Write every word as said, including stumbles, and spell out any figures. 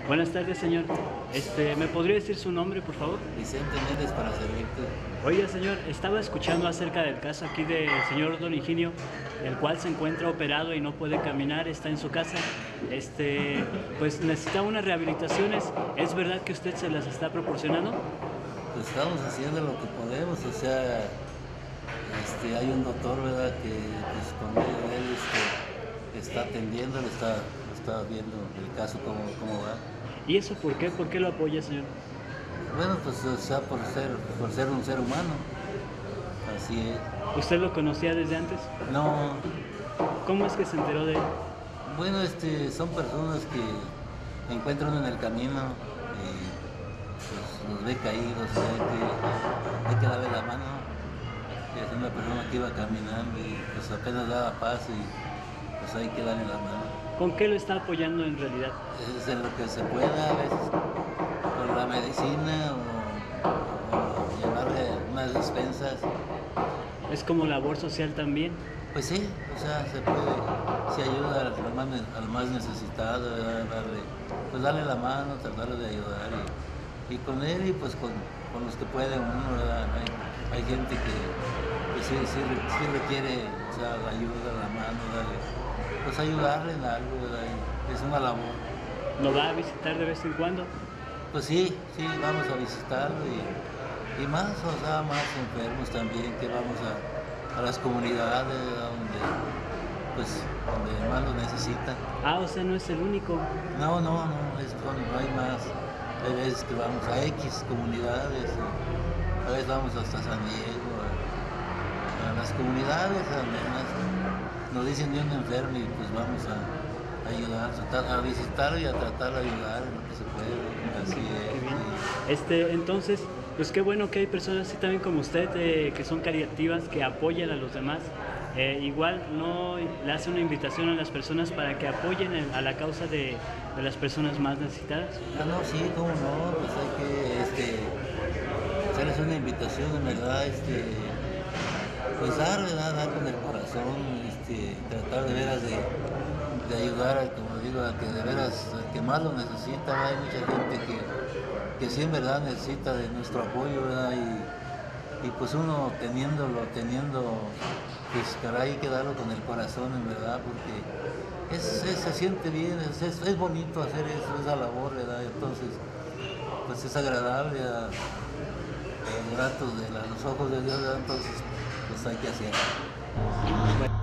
Buenas tardes, señor. Este, ¿me podría decir su nombre, por favor? Vicente Méndez, para servirte. Oiga, señor, estaba escuchando acerca del caso aquí del señor Don Higinio, el cual se encuentra operado y no puede caminar, está en su casa. Este, pues necesita unas rehabilitaciones. ¿Es verdad que usted se las está proporcionando? Pues estamos haciendo lo que podemos, o sea, este, hay un doctor, ¿verdad?, que pues, con medio de él este, está atendiendo, le está, está viendo el caso, cómo, cómo va. ¿Y eso por qué? ¿Por qué lo apoya, señor? Bueno, pues o sea, por ser, por ser un ser humano, así es. ¿Usted lo conocía desde antes? No, ¿Cómo es que se enteró de él? bueno, este, son personas que encuentran en el camino y pues los ve caídos, o sea, que hay que darle la mano. Y es una persona que iba caminando y pues apenas daba paso y pues hay que darle la mano. ¿Con qué lo está apoyando en realidad? Es en lo que se pueda, a veces con la medicina o, o llevarle unas despensas. ¿Es como labor social también? Pues sí, o sea, se puede, se ayuda al más, al más necesitado, ¿verdad? Darle, pues darle la mano, tratar de ayudar y, y con él y pues con, con los que pueden uno, ¿verdad? Hay, hay gente que pues sí, sí, sí requiere, o sea, la ayuda, la mano, darle, pues ayudarle en algo, ¿verdad? Y es una labor. ¿Lo va a visitar de vez en cuando? Pues sí, sí, vamos a visitarlo y, y más, o sea, más enfermos también, que vamos a, a las comunidades donde, pues, donde más lo necesitan. Ah, o sea, no es el único. No, no, no, es cuando hay más. Hay veces que vamos a X comunidades, a veces vamos hasta San Diego, a, a las comunidades, además, nos dicen de un enfermo y pues vamos a ayudar, a visitar y a tratar de ayudar en lo que se puede, así Qué bien. es. Este, entonces, pues qué bueno que hay personas así también como usted, eh, que son caritativas, que apoyan a los demás. Eh, igual no le hace una invitación a las personas para que apoyen el, a la causa de, de las personas más necesitadas. Ah, no, sí, cómo no, pues hay que este, hacerles una invitación, en verdad, este, pues dar, ¿verdad? Dar con el corazón, este, tratar de veras de, de ayudar, al, como digo, al que de veras, al que más lo necesita, ¿verdad? Hay mucha gente que, que sí en verdad necesita de nuestro apoyo, ¿verdad? Y, y pues uno teniéndolo, teniendo, pues caray, hay que darlo con el corazón, en verdad, porque es, es, se siente bien, es, es, es bonito hacer eso, esa labor, ¿verdad? Entonces, pues es agradable a, a los gratos de la, los ojos de Dios, ¿verdad? Entonces, pues hay que hacerlo.